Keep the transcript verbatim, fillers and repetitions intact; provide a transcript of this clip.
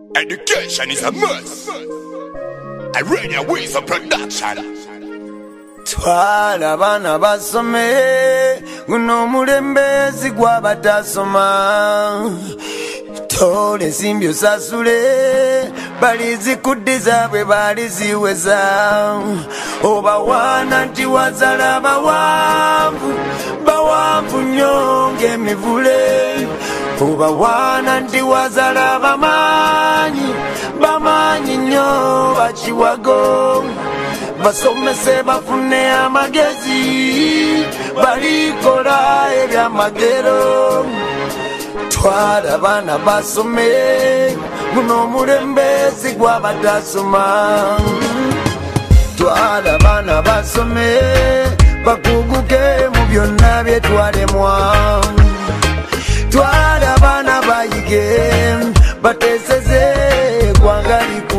Education is a must. A radio ways of production. Twala bana basome guno mulembezi gwa batasoma tole simbyo sasule balizi kudiza bwe balizi weza oba wana nti wazala bawanvu bawanvu nyonge mivule oba wana nti wazala bamanyi bamanyi nyo bachiwago basomese bafune amagezi balikola ebyamagero twala bana basome guno mulembezi gwa batasoma twala bana basome bakuguke mu byonna byetwalemwa twala bana bayige bateseze gwanga